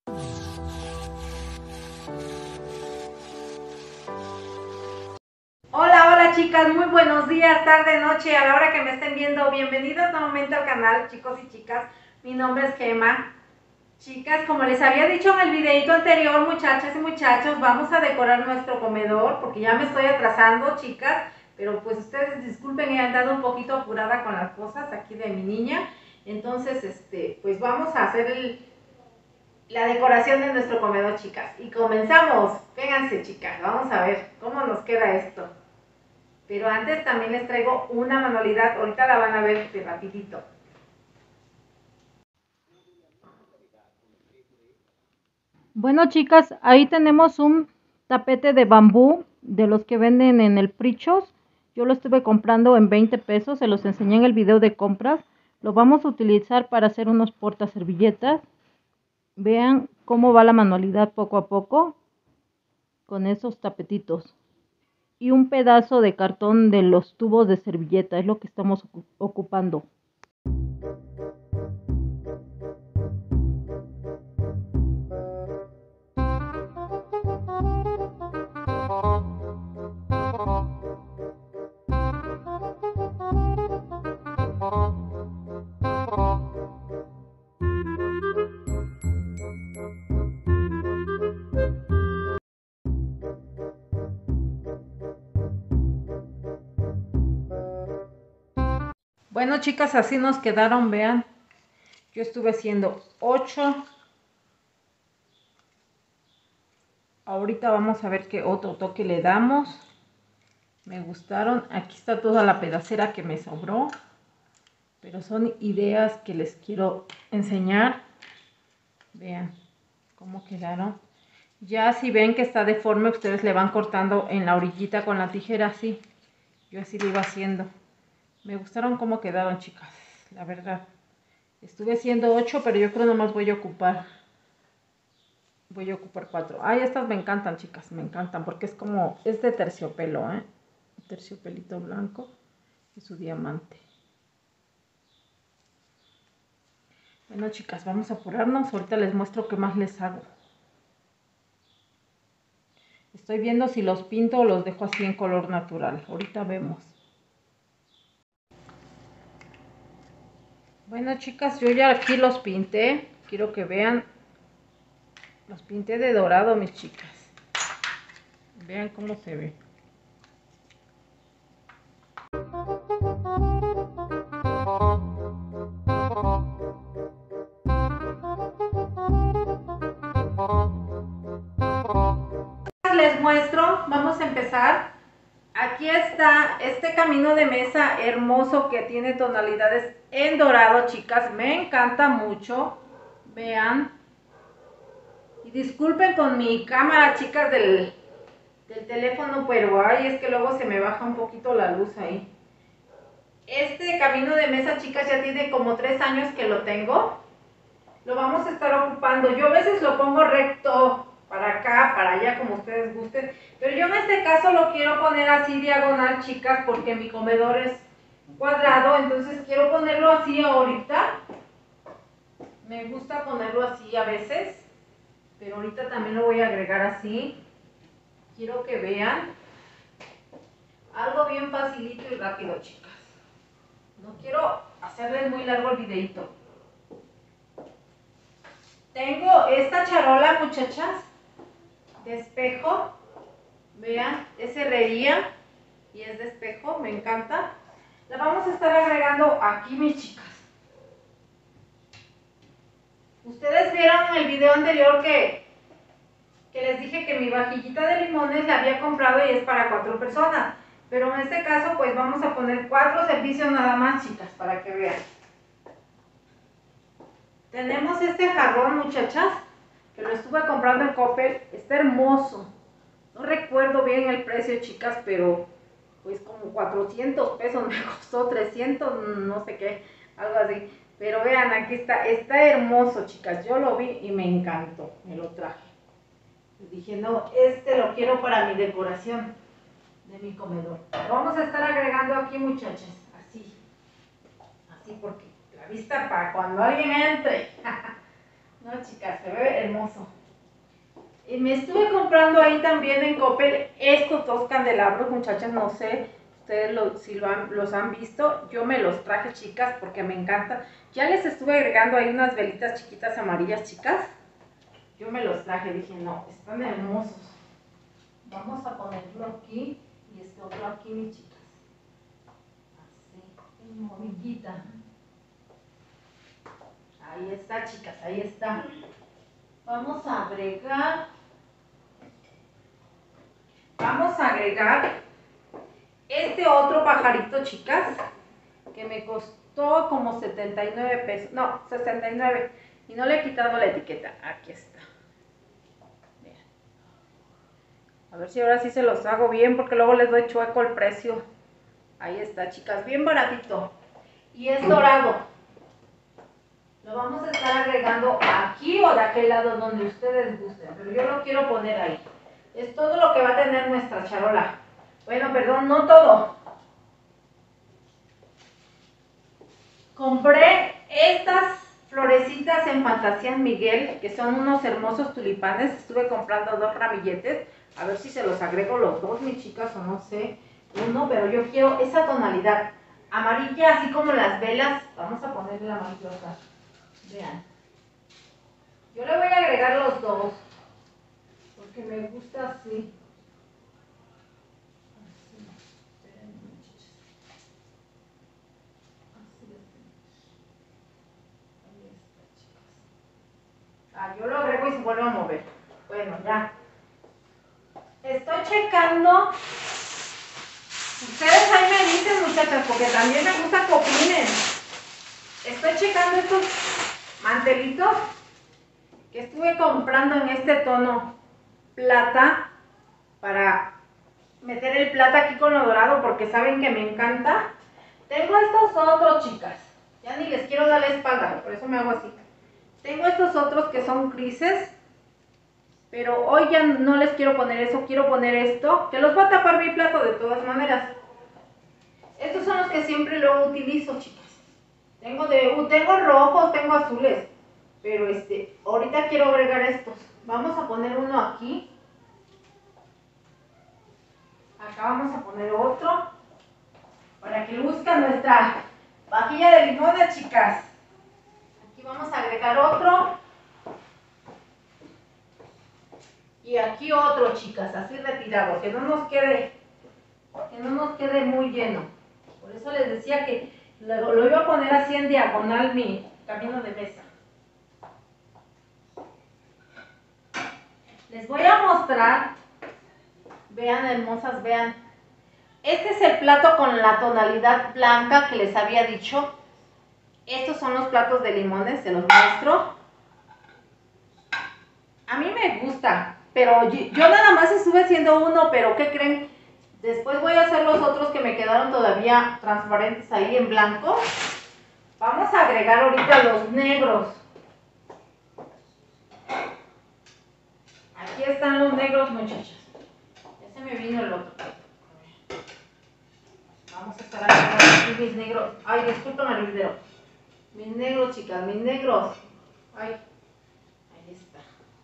Hola, hola chicas, muy buenos días, tarde, noche, a la hora que me estén viendo. Bienvenidos nuevamente al canal, chicos y chicas. Mi nombre es Gema. Chicas, como les había dicho en el videito anterior, muchachas y muchachos, vamos a decorar nuestro comedor porque ya me estoy atrasando, chicas. Pero pues ustedes disculpen, he andado un poquito apurada con las cosas aquí de mi niña. Entonces, pues vamos a hacer la decoración de nuestro comedor, chicas. Y comenzamos. Vénganse, chicas, vamos a ver cómo nos queda esto. Pero antes también les traigo una manualidad, ahorita la van a ver de rapidito. Bueno, chicas, ahí tenemos un tapete de bambú de los que venden en el Prichos. Yo lo estuve comprando en 20 pesos, se los enseñé en el video de compras. Lo vamos a utilizar para hacer unos portaservilletas. Vean cómo va la manualidad poco a poco con esos tapetitos. Y un pedazo de cartón de los tubos de servilleta, es lo que estamos ocupando. Bueno, chicas, así nos quedaron, vean. Yo estuve haciendo 8. Ahorita vamos a ver qué otro toque le damos. Me gustaron. Aquí está toda la pedacera que me sobró. Pero son ideas que les quiero enseñar. Vean cómo quedaron. Ya si ven que está deforme, ustedes le van cortando en la orillita con la tijera así. Yo así lo iba haciendo. Me gustaron cómo quedaron, chicas, la verdad. Estuve haciendo 8, pero yo creo nomás voy a ocupar 4. Ay, estas me encantan, chicas, me encantan, porque es de terciopelo, terciopelito blanco y su diamante. Bueno, chicas, vamos a apurarnos. Ahorita les muestro qué más les hago. Estoy viendo si los pinto o los dejo así en color natural. Ahorita vemos. Bueno, chicas, yo ya aquí los pinté. Quiero que vean. Los pinté de dorado, mis chicas. Vean cómo se ve. Les muestro, vamos a empezar. Aquí está este camino de mesa hermoso que tiene tonalidades en dorado, chicas. Me encanta mucho. Vean. Y disculpen con mi cámara, chicas, del teléfono, pero ay, es que luego se me baja un poquito la luz ahí. Este camino de mesa, chicas, ya tiene como 3 años que lo tengo. Lo vamos a estar ocupando. Yo a veces lo pongo recto para acá, para allá, como ustedes gusten. Pero yo en este caso lo quiero poner así diagonal, chicas, porque mi comedor es cuadrado. Entonces quiero ponerlo así ahorita. Me gusta ponerlo así a veces. Pero ahorita también lo voy a agregar así. Quiero que vean. Algo bien facilito y rápido, chicas. No quiero hacerles muy largo el videito. Tengo esta charola, muchachas, de espejo. Vean, es herrería y es de espejo, me encanta. La vamos a estar agregando aquí, mis chicas. Ustedes vieron en el video anterior que les dije que mi vajillita de limones la había comprado y es para 4 personas. Pero en este caso, pues vamos a poner 4 servicios nada más, chicas, para que vean. Tenemos este jarrón, muchachas, que lo estuve comprando en Coppel. Está hermoso. No recuerdo bien el precio, chicas, pero pues como 400 pesos me costó, 300, no sé qué, algo así. Pero vean, aquí está hermoso, chicas. Yo lo vi y me encantó, me lo traje. Dije, no, lo quiero para mi decoración de mi comedor. Lo vamos a estar agregando aquí, muchachas, así porque la vista para cuando alguien entre. No, chicas, se ve hermoso. Y me estuve comprando ahí también en Coppel estos dos candelabros, muchachas, no sé ustedes si los han visto. Yo me los traje, chicas, porque me encantan. Ya les estuve agregando ahí unas velitas chiquitas amarillas, chicas. Yo me los traje, dije, no, están hermosos. Vamos a ponerlo aquí y este otro aquí, mis chicas. Así, en movillita. Ahí está, chicas, ahí está. Vamos a agregar este otro pajarito, chicas, que me costó como 79 pesos, no, 69, y no le he quitado la etiqueta. Aquí está. Vean. A ver si ahora sí se los hago bien, porque luego les doy chueco el precio. Ahí está, chicas, bien baratito. Y es dorado. Lo vamos a estar agregando aquí o de aquel lado donde ustedes gusten, pero yo lo quiero poner ahí. Es todo lo que va a tener nuestra charola. Bueno, perdón, no todo. Compré estas florecitas en Fantasía Miguel, que son unos hermosos tulipanes. Estuve comprando 2 ramilletes. A ver si se los agrego los dos, mis chicas, o no sé. Uno, pero yo quiero esa tonalidad amarilla, así como las velas. Vamos a ponerle la amarilla. Vean. Yo le voy a agregar los dos, porque me gusta así. Yo lo agrego y se vuelve a mover. Bueno, ya. Estoy checando. Ustedes ahí me dicen, muchachas, porque también me gusta que opinen. Estoy checando estos mantelitos que estuve comprando en este tono plata para meter el plata aquí con lo dorado, porque saben que me encanta. Tengo estos otros, chicas. Ya ni les quiero dar la espalda, por eso me hago así. Tengo estos otros que son grises, pero hoy ya no les quiero poner eso, quiero poner esto, que los va a tapar mi plato de todas maneras. Estos son los que siempre luego utilizo, chicas. Tengo rojos, tengo azules, pero ahorita quiero agregar estos. Vamos a poner uno aquí. Acá vamos a poner otro, para que luzca nuestra vajilla de limones, chicas. Aquí vamos a agregar otro. Y aquí otro, chicas, así retirado, que no nos quede muy lleno. Por eso les decía que lo iba a poner así en diagonal mi camino de mesa. Les voy a mostrar, vean hermosas, vean. Este es el plato con la tonalidad blanca que les había dicho. Estos son los platos de limones, se los muestro. A mí me gusta, pero yo nada más estuve haciendo uno, pero ¿qué creen? Después voy a hacer los otros que me quedaron todavía transparentes ahí en blanco. Vamos a agregar ahorita los negros. Aquí están los negros, muchachos. Ya se me vino el otro. Vamos a estar agregando aquí mis negros. Ay, disculpen el video. Mis negros, chicas, mis negros. Ay, ahí está.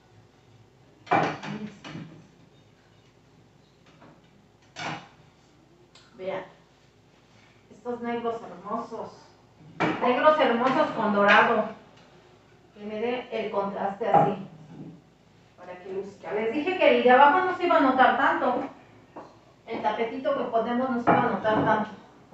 Vean, estos negros hermosos. Negros hermosos con dorado. Que me dé el contraste así. Para que luzca. Les dije que el de abajo no se iba a notar tanto. El tapetito que ponemos no se iba a notar tanto.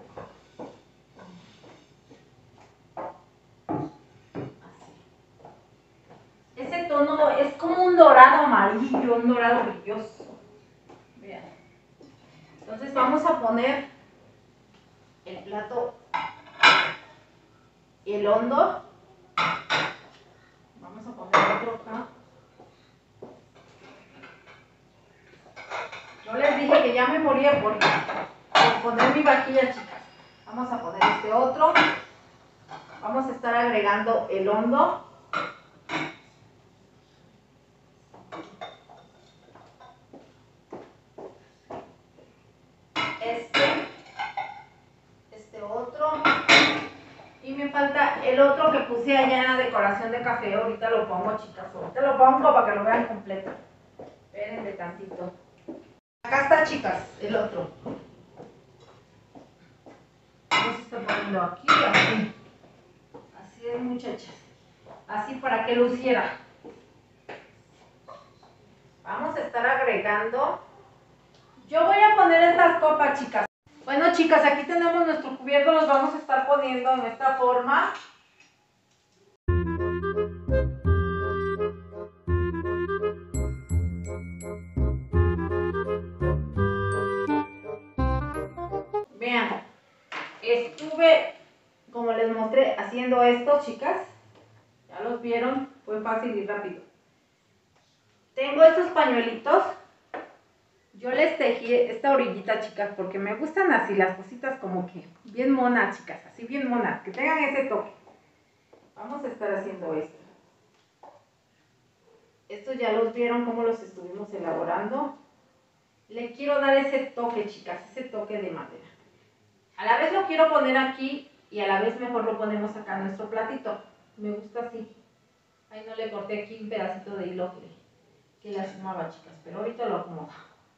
Así. Ese tono es como un dorado amarillo, un dorado brilloso. Vean. Entonces vamos a poner el plato, el hondo. Vamos a poner otro acá. Yo les dije que ya me moría por poner mi vajilla, chicas. Vamos a poner este otro. Vamos a estar agregando el hondo. Este otro. Y me falta el otro que puse allá en la decoración de café, ahorita lo pongo, chicas, ahorita lo pongo para que lo vean completo. Espérenme tantito. Acá está, chicas, el otro. Se está poniendo aquí, así. Así es, muchachas. Así para que luciera. Vamos a estar agregando. Yo voy a poner estas copas, chicas. Bueno, chicas, aquí tenemos nuestro cubierto. Los vamos a estar poniendo en esta forma. Vean, estuve, como les mostré, haciendo esto, chicas. Ya los vieron, fue fácil y rápido. Tengo estos pañuelitos. Yo les tejí esta orillita, chicas, porque me gustan así las cositas como que bien monas, chicas, así bien monas, que tengan ese toque. Vamos a estar haciendo esto. Estos ya los vieron cómo los estuvimos elaborando. Le quiero dar ese toque, chicas, ese toque de madera. A la vez lo quiero poner aquí y a la vez mejor lo ponemos acá en nuestro platito. Me gusta así. Ahí no le corté aquí un pedacito de hilo que le asomaba, chicas, pero ahorita lo acomodo.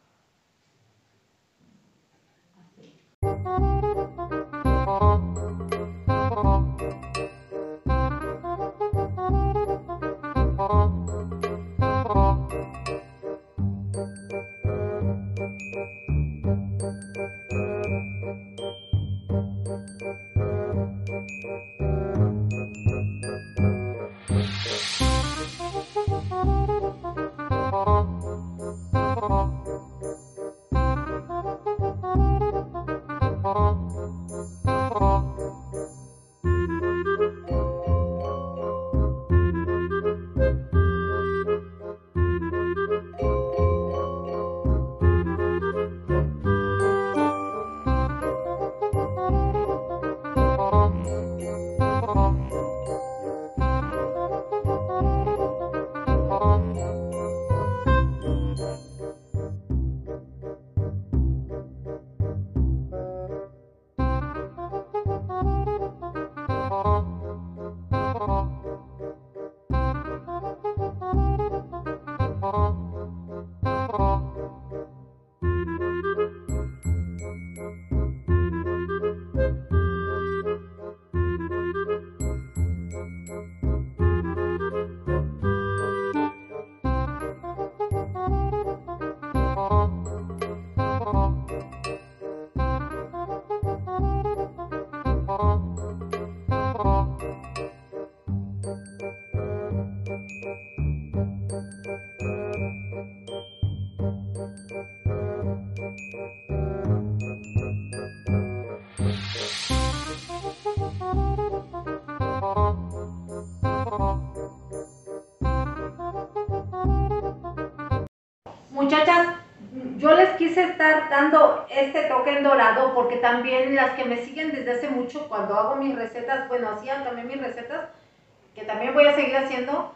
Muchachas, yo les quise estar dando este toque en dorado porque también las que me siguen desde hace mucho, cuando hago mis recetas, bueno, hacían también mis recetas, que también voy a seguir haciendo,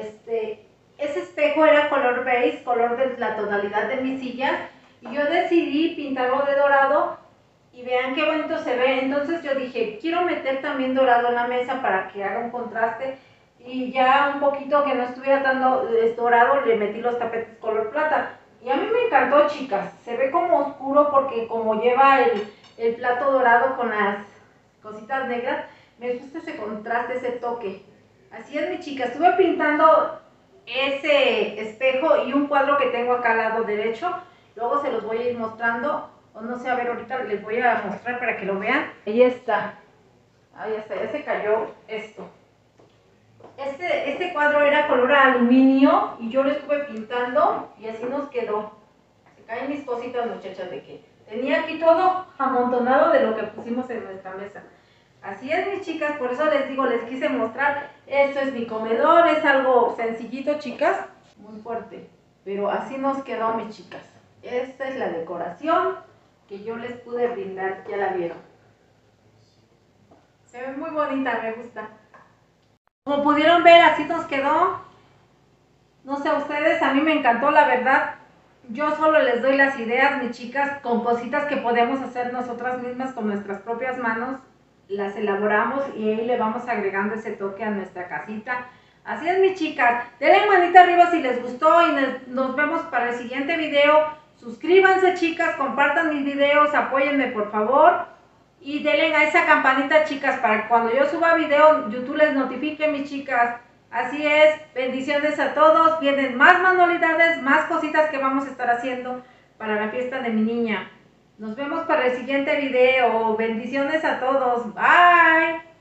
ese espejo era color beige, color de la tonalidad de mis sillas, y yo decidí pintarlo de dorado y vean qué bonito se ve. Entonces yo dije, quiero meter también dorado en la mesa para que haga un contraste, y ya un poquito que no estuviera tan dorado, le metí los tapetes color plata. Y a mí me encantó, chicas. Se ve como oscuro porque como lleva el plato dorado con las cositas negras, me gusta ese contraste, ese toque. Así es, mi chica. Estuve pintando ese espejo y un cuadro que tengo acá al lado derecho. Luego se los voy a ir mostrando. O no sé, a ver, ahorita les voy a mostrar para que lo vean. Ahí está. Ahí está, ya se cayó esto. Este cuadro era color aluminio y yo lo estuve pintando y así nos quedó. Se caen mis cositas, muchachas, de que tenía aquí todo amontonado de lo que pusimos en nuestra mesa. Así es, mis chicas, por eso les digo, les quise mostrar. Esto es mi comedor, es algo sencillito, chicas, muy fuerte, pero así nos quedó, mis chicas. Esta es la decoración que yo les pude brindar, ya la vieron. Se ve muy bonita, me gusta. Como pudieron ver, así nos quedó. No sé a ustedes, a mí me encantó, la verdad. Yo solo les doy las ideas, mis chicas, con cositas que podemos hacer nosotras mismas con nuestras propias manos. las elaboramos y ahí le vamos agregando ese toque a nuestra casita. Así es, mis chicas. Denle manita arriba si les gustó y nos vemos para el siguiente video. Suscríbanse, chicas, compartan mis videos, apóyenme por favor. Y denle a esa campanita, chicas, para que cuando yo suba video, YouTube les notifique, mis chicas. Así es, bendiciones a todos. Vienen más manualidades, más cositas que vamos a estar haciendo para la fiesta de mi niña. Nos vemos para el siguiente video. Bendiciones a todos. Bye.